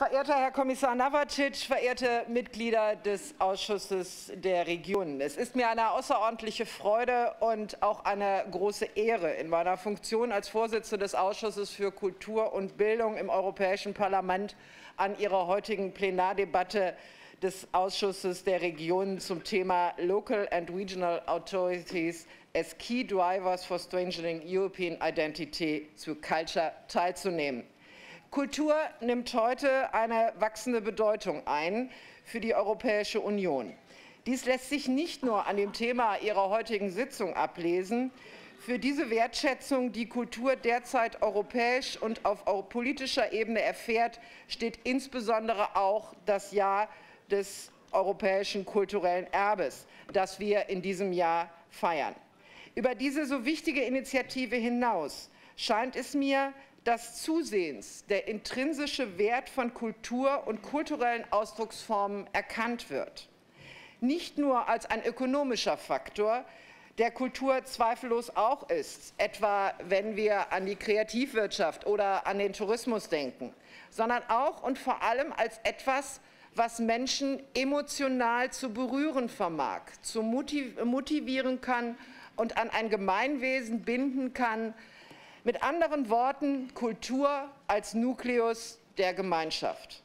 Verehrter Herr Kommissar Navracsics, verehrte Mitglieder des Ausschusses der Regionen! Es ist mir eine außerordentliche Freude und auch eine große Ehre, in meiner Funktion als Vorsitzende des Ausschusses für Kultur und Bildung im Europäischen Parlament an Ihrer heutigen Plenardebatte des Ausschusses der Regionen zum Thema Local and Regional Authorities as Key Drivers for Strengthening European Identity through Culture teilzunehmen. Kultur nimmt heute eine wachsende Bedeutung ein für die Europäische Union. Dies lässt sich nicht nur an dem Thema Ihrer heutigen Sitzung ablesen. Für diese Wertschätzung, die Kultur derzeit europäisch und auf politischer Ebene erfährt, steht insbesondere auch das Jahr des europäischen kulturellen Erbes, das wir in diesem Jahr feiern. Über diese so wichtige Initiative hinaus scheint es mir, dass zusehends der intrinsische Wert von Kultur und kulturellen Ausdrucksformen erkannt wird. Nicht nur als ein ökonomischer Faktor, der Kultur zweifellos auch ist, etwa wenn wir an die Kreativwirtschaft oder an den Tourismus denken, sondern auch und vor allem als etwas, was Menschen emotional zu berühren vermag, zu motivieren kann und an ein Gemeinwesen binden kann. Mit anderen Worten, Kultur als Nukleus der Gemeinschaft.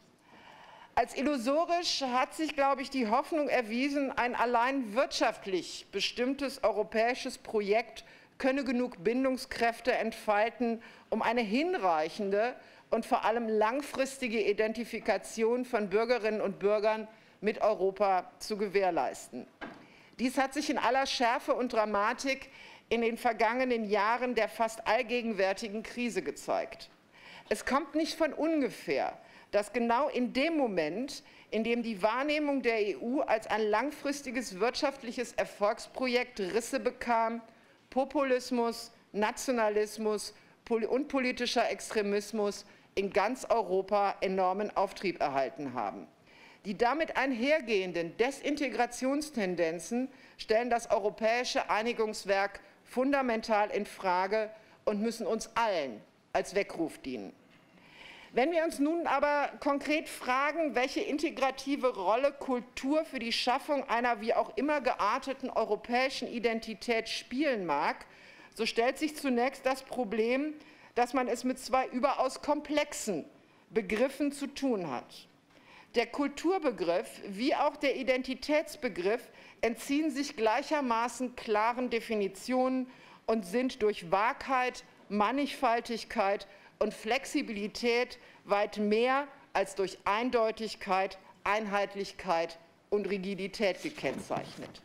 Als illusorisch hat sich, glaube ich, die Hoffnung erwiesen, ein allein wirtschaftlich bestimmtes europäisches Projekt könne genug Bindungskräfte entfalten, um eine hinreichende und vor allem langfristige Identifikation von Bürgerinnen und Bürgern mit Europa zu gewährleisten. Dies hat sich in aller Schärfe und Dramatik in den vergangenen Jahren der fast allgegenwärtigen Krise gezeigt. Es kommt nicht von ungefähr, dass genau in dem Moment, in dem die Wahrnehmung der EU als ein langfristiges wirtschaftliches Erfolgsprojekt Risse bekam, Populismus, Nationalismus und politischer Extremismus in ganz Europa enormen Auftrieb erhalten haben. Die damit einhergehenden Desintegrationstendenzen stellen das europäische Einigungswerk fundamental in Frage und müssen uns allen als Weckruf dienen. Wenn wir uns nun aber konkret fragen, welche integrative Rolle Kultur für die Schaffung einer wie auch immer gearteten europäischen Identität spielen mag, so stellt sich zunächst das Problem, dass man es mit zwei überaus komplexen Begriffen zu tun hat. Der Kulturbegriff wie auch der Identitätsbegriff entziehen sich gleichermaßen klaren Definitionen und sind durch Wahrheit, Mannigfaltigkeit und Flexibilität weit mehr als durch Eindeutigkeit, Einheitlichkeit und Rigidität gekennzeichnet.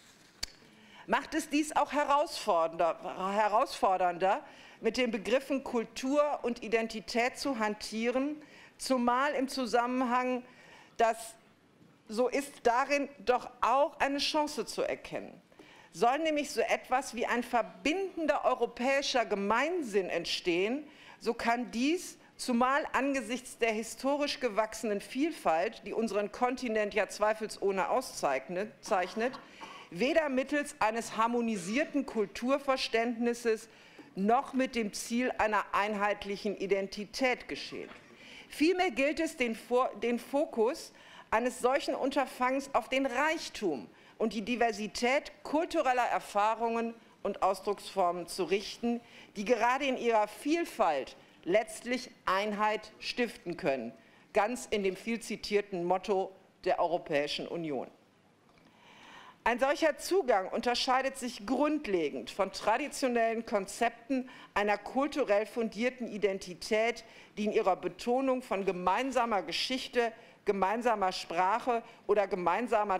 Macht es dies auch herausfordernder, mit den Begriffen Kultur und Identität zu hantieren, zumal im Zusammenhang, dass so ist darin doch auch eine Chance zu erkennen. Soll nämlich so etwas wie ein verbindender europäischer Gemeinsinn entstehen, so kann dies, zumal angesichts der historisch gewachsenen Vielfalt, die unseren Kontinent ja zweifelsohne auszeichnet, weder mittels eines harmonisierten Kulturverständnisses noch mit dem Ziel einer einheitlichen Identität geschehen. Vielmehr gilt es, den Fokus eines solchen Unterfangens auf den Reichtum und die Diversität kultureller Erfahrungen und Ausdrucksformen zu richten, die gerade in ihrer Vielfalt letztlich Einheit stiften können, ganz in dem viel zitierten Motto der Europäischen Union. Ein solcher Zugang unterscheidet sich grundlegend von traditionellen Konzepten einer kulturell fundierten Identität, die in ihrer Betonung von gemeinsamer Geschichte, gemeinsamer Sprache oder gemeinsamen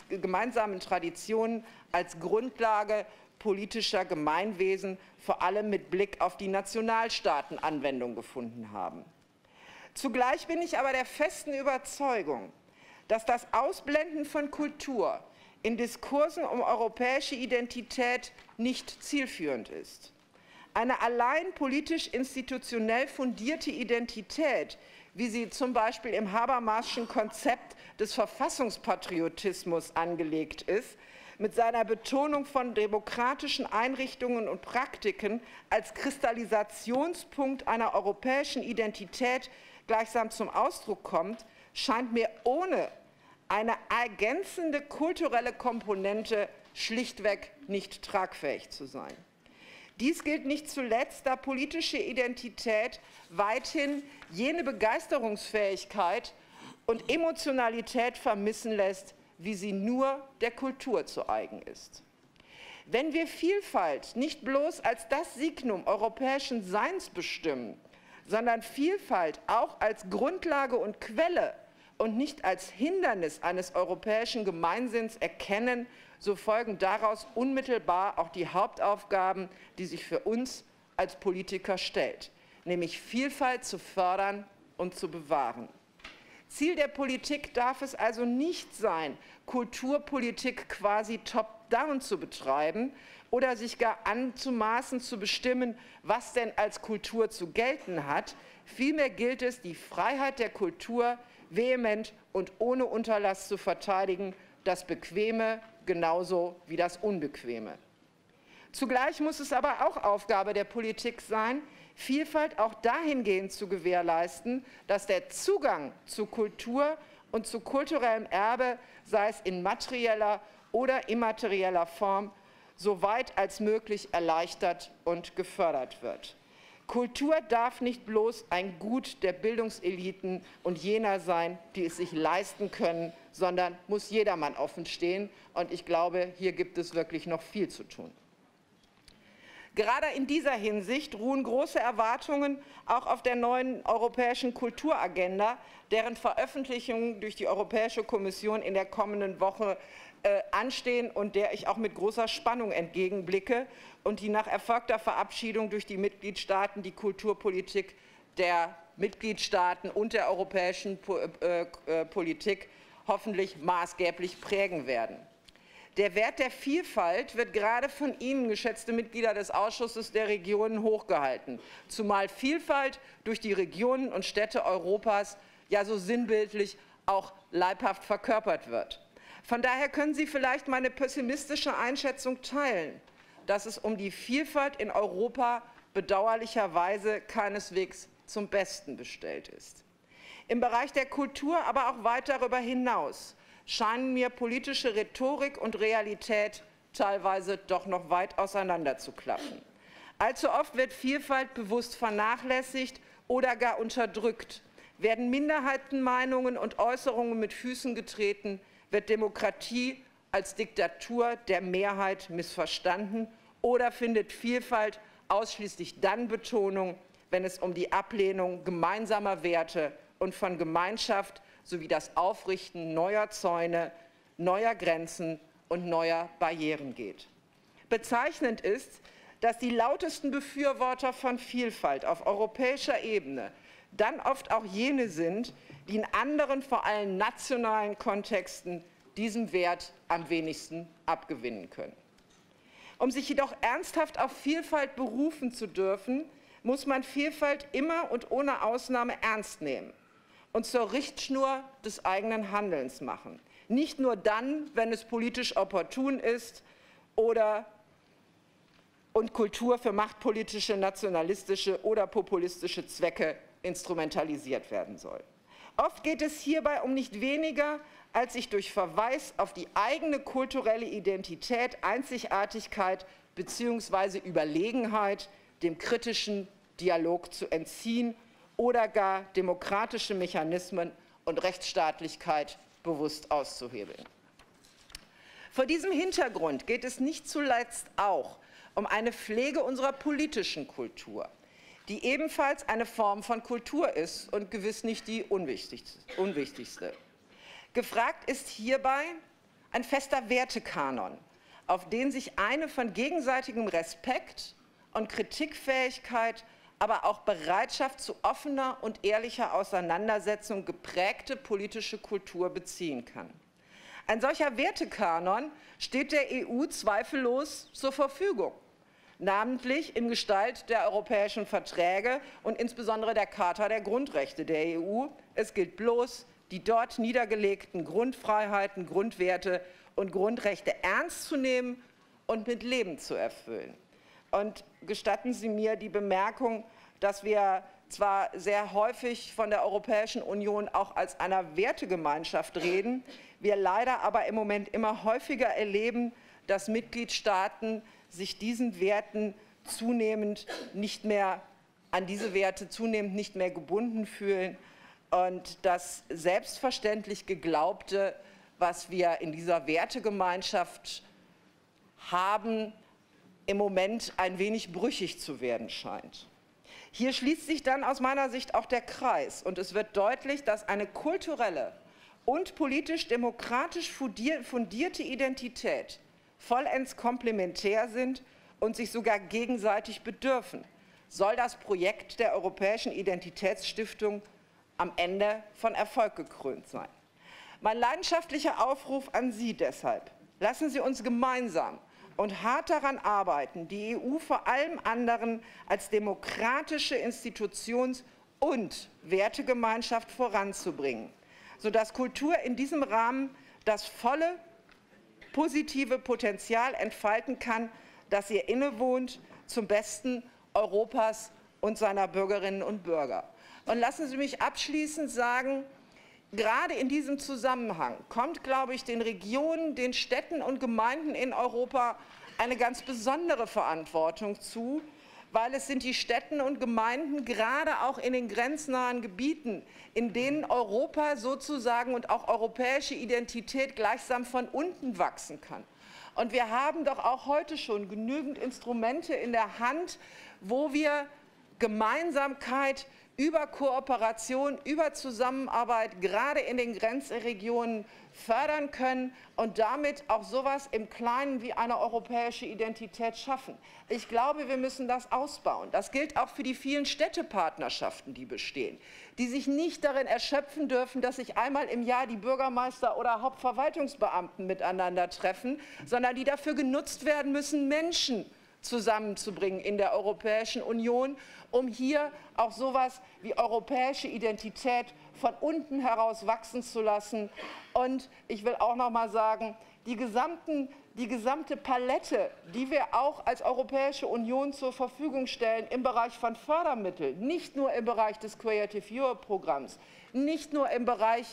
Traditionen als Grundlage politischer Gemeinwesen vor allem mit Blick auf die Nationalstaaten Anwendung gefunden haben. Zugleich bin ich aber der festen Überzeugung, dass das Ausblenden von Kultur in Diskursen um europäische Identität nicht zielführend ist. Eine allein politisch-institutionell fundierte Identität, wie sie zum Beispiel im Habermaschen Konzept des Verfassungspatriotismus angelegt ist, mit seiner Betonung von demokratischen Einrichtungen und Praktiken als Kristallisationspunkt einer europäischen Identität, gleichsam zum Ausdruck kommt, scheint mir ohne eine ergänzende kulturelle Komponente schlichtweg nicht tragfähig zu sein. Dies gilt nicht zuletzt, da politische Identität weithin jene Begeisterungsfähigkeit und Emotionalität vermissen lässt, wie sie nur der Kultur zu eigen ist. Wenn wir Vielfalt nicht bloß als das Signum europäischen Seins bestimmen, sondern Vielfalt auch als Grundlage und Quelle und nicht als Hindernis eines europäischen Gemeinsinns erkennen, so folgen daraus unmittelbar auch die Hauptaufgaben, die sich für uns als Politiker stellt, nämlich Vielfalt zu fördern und zu bewahren. Ziel der Politik darf es also nicht sein, Kulturpolitik quasi top-down zu betreiben oder sich gar anzumaßen zu bestimmen, was denn als Kultur zu gelten hat. Vielmehr gilt es, die Freiheit der Kultur vehement und ohne Unterlass zu verteidigen, das Bequeme genauso wie das Unbequeme. Zugleich muss es aber auch Aufgabe der Politik sein, Vielfalt auch dahingehend zu gewährleisten, dass der Zugang zu Kultur und zu kulturellem Erbe, sei es in materieller oder immaterieller Form, so weit als möglich erleichtert und gefördert wird. Kultur darf nicht bloß ein Gut der Bildungseliten und jener sein, die es sich leisten können, sondern muss jedermann offen stehen. Und ich glaube, hier gibt es wirklich noch viel zu tun. Gerade in dieser Hinsicht ruhen große Erwartungen auch auf der neuen europäischen Kulturagenda, deren Veröffentlichung durch die Europäische Kommission in der kommenden Woche anstehen und der ich auch mit großer Spannung entgegenblicke und die nach erfolgter Verabschiedung durch die Mitgliedstaaten die Kulturpolitik der Mitgliedstaaten und der europäischen Politik hoffentlich maßgeblich prägen werden. Der Wert der Vielfalt wird gerade von Ihnen, geschätzte Mitglieder des Ausschusses der Regionen, hochgehalten, zumal Vielfalt durch die Regionen und Städte Europas ja so sinnbildlich auch leibhaft verkörpert wird. Von daher können Sie vielleicht meine pessimistische Einschätzung teilen, dass es um die Vielfalt in Europa bedauerlicherweise keineswegs zum Besten bestellt ist. Im Bereich der Kultur, aber auch weit darüber hinaus, scheinen mir politische Rhetorik und Realität teilweise doch noch weit auseinander zu klaffen. Allzu oft wird Vielfalt bewusst vernachlässigt oder gar unterdrückt, werden Minderheitenmeinungen und Äußerungen mit Füßen getreten, wird Demokratie als Diktatur der Mehrheit missverstanden oder findet Vielfalt ausschließlich dann Betonung, wenn es um die Ablehnung gemeinsamer Werte und von Gemeinschaft sowie das Aufrichten neuer Zäune, neuer Grenzen und neuer Barrieren geht. Bezeichnend ist, dass die lautesten Befürworter von Vielfalt auf europäischer Ebene dann oft auch jene sind, die in anderen, vor allem nationalen Kontexten diesem Wert am wenigsten abgewinnen können. Um sich jedoch ernsthaft auf Vielfalt berufen zu dürfen, muss man Vielfalt immer und ohne Ausnahme ernst nehmen und zur Richtschnur des eigenen Handelns machen. Nicht nur dann, wenn es politisch opportun ist und Kultur für machtpolitische, nationalistische oder populistische Zwecke instrumentalisiert werden soll. Oft geht es hierbei um nicht weniger, als sich durch Verweis auf die eigene kulturelle Identität, Einzigartigkeit bzw. Überlegenheit dem kritischen Dialog zu entziehen oder gar demokratische Mechanismen und Rechtsstaatlichkeit bewusst auszuhebeln. Vor diesem Hintergrund geht es nicht zuletzt auch um eine Pflege unserer politischen Kultur, die ebenfalls eine Form von Kultur ist und gewiss nicht die unwichtigste. Gefragt ist hierbei ein fester Wertekanon, auf den sich eine von gegenseitigem Respekt und Kritikfähigkeit, aber auch Bereitschaft zu offener und ehrlicher Auseinandersetzung geprägte politische Kultur beziehen kann. Ein solcher Wertekanon steht der EU zweifellos zur Verfügung, namentlich in Gestalt der europäischen Verträge und insbesondere der Charta der Grundrechte der EU. Es gilt bloß, die dort niedergelegten Grundfreiheiten, Grundwerte und Grundrechte ernst zu nehmen und mit Leben zu erfüllen. Und gestatten Sie mir die Bemerkung, dass wir zwar sehr häufig von der Europäischen Union auch als einer Wertegemeinschaft reden, wir leider aber im Moment immer häufiger erleben, dass Mitgliedstaaten sich diesen Werten zunehmend nicht mehr gebunden fühlen und das selbstverständlich Geglaubte, was wir in dieser Wertegemeinschaft haben, im Moment ein wenig brüchig zu werden scheint. Hier schließt sich dann aus meiner Sicht auch der Kreis und es wird deutlich, dass eine kulturelle und politisch-demokratisch fundierte Identität vollends komplementär sind und sich sogar gegenseitig bedürfen, soll das Projekt der Europäischen Identitätsstiftung am Ende von Erfolg gekrönt sein. Mein leidenschaftlicher Aufruf an Sie deshalb: Lassen Sie uns gemeinsam und hart daran arbeiten, die EU vor allem anderen als demokratische Institutions- und Wertegemeinschaft voranzubringen, sodass Kultur in diesem Rahmen das volle positive Potenzial entfalten kann, das ihr innewohnt, zum Besten Europas und seiner Bürgerinnen und Bürger. Und lassen Sie mich abschließend sagen, gerade in diesem Zusammenhang kommt, glaube ich, den Regionen, den Städten und Gemeinden in Europa eine ganz besondere Verantwortung zu, weil es sind die Städte und Gemeinden, gerade auch in den grenznahen Gebieten, in denen Europa sozusagen und auch europäische Identität gleichsam von unten wachsen kann. Und wir haben doch auch heute schon genügend Instrumente in der Hand, wo wir Gemeinsamkeit über Kooperation, über Zusammenarbeit gerade in den Grenzregionen fördern können und damit auch sowas im Kleinen wie eine europäische Identität schaffen. Ich glaube, wir müssen das ausbauen. Das gilt auch für die vielen Städtepartnerschaften, die bestehen, die sich nicht darin erschöpfen dürfen, dass sich einmal im Jahr die Bürgermeister oder Hauptverwaltungsbeamten miteinander treffen, sondern die dafür genutzt werden müssen, Menschen zusammenzubringen in der Europäischen Union, um hier auch sowas wie europäische Identität von unten heraus wachsen zu lassen. Und ich will auch noch mal sagen, die gesamte Palette, die wir auch als Europäische Union zur Verfügung stellen im Bereich von Fördermitteln, nicht nur im Bereich des Creative Europe Programms, nicht nur im Bereich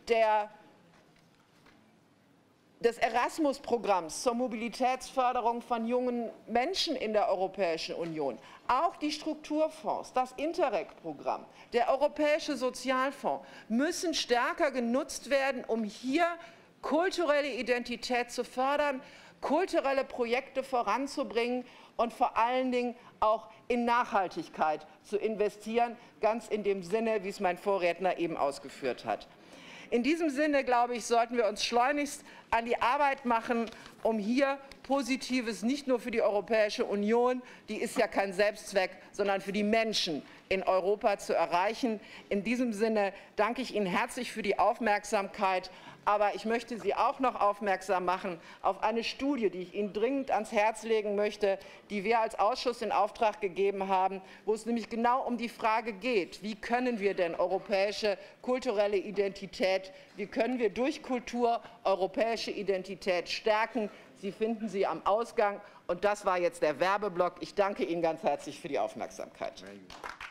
des Erasmus-Programms zur Mobilitätsförderung von jungen Menschen in der Europäischen Union, auch die Strukturfonds, das Interreg-Programm, der Europäische Sozialfonds müssen stärker genutzt werden, um hier kulturelle Identität zu fördern, kulturelle Projekte voranzubringen und vor allen Dingen auch in Nachhaltigkeit zu investieren, ganz in dem Sinne, wie es mein Vorredner eben ausgeführt hat. In diesem Sinne, glaube ich, sollten wir uns schleunigst an die Arbeit machen, um hier Positives nicht nur für die Europäische Union, die ist ja kein Selbstzweck, sondern für die Menschen in Europa zu erreichen. In diesem Sinne danke ich Ihnen herzlich für die Aufmerksamkeit. Aber ich möchte Sie auch noch aufmerksam machen auf eine Studie, die ich Ihnen dringend ans Herz legen möchte, die wir als Ausschuss in Auftrag gegeben haben, wo es nämlich genau um die Frage geht, wie können wir denn europäische kulturelle Identität, wie können wir durch Kultur europäische Identität stärken. Sie finden sie am Ausgang. Und das war jetzt der Werbeblock. Ich danke Ihnen ganz herzlich für die Aufmerksamkeit.